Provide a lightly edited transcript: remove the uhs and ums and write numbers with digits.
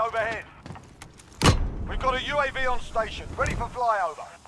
overhead. We've got a UAV on station, ready for flyover.